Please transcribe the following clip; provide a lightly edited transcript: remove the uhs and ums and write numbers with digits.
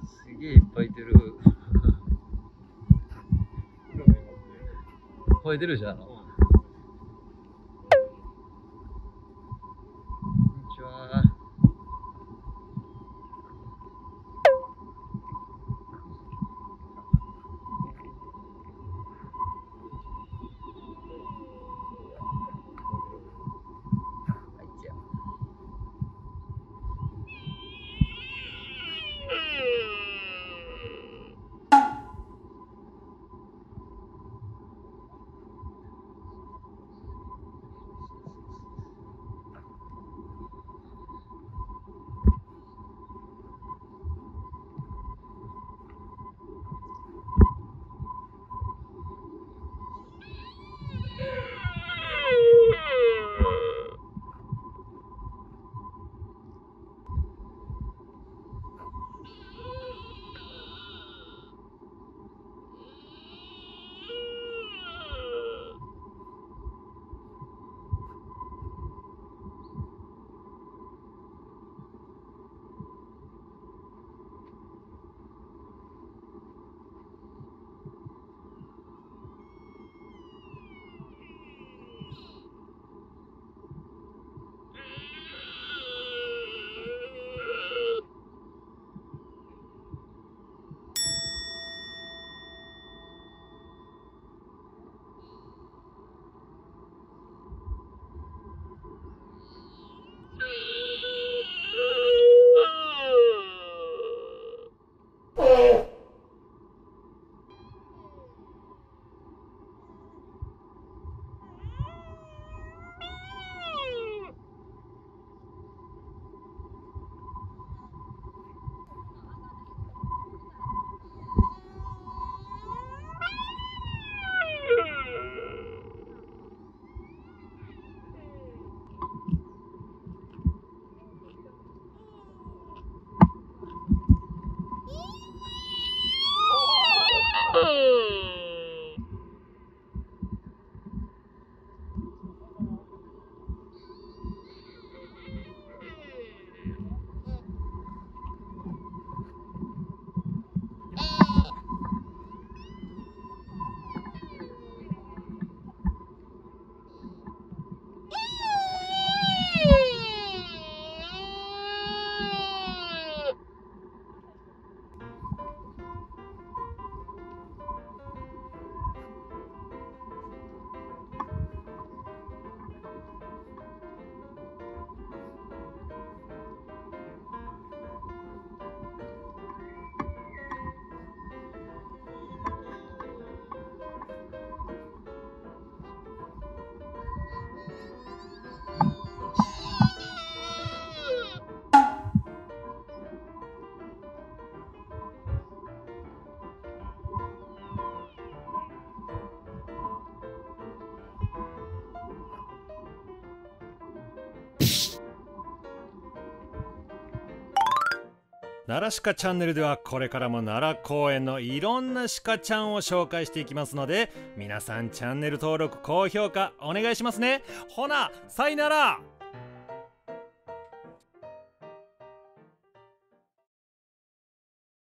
すげえいっぱいいてる。吠えてるじゃん。こんにちは。はい、じゃあ。 奈良鹿チャンネルではこれからも奈良公園のいろんな鹿ちゃんを紹介していきますので、皆さんチャンネル登録高評価お願いしますね。ほなさいなら。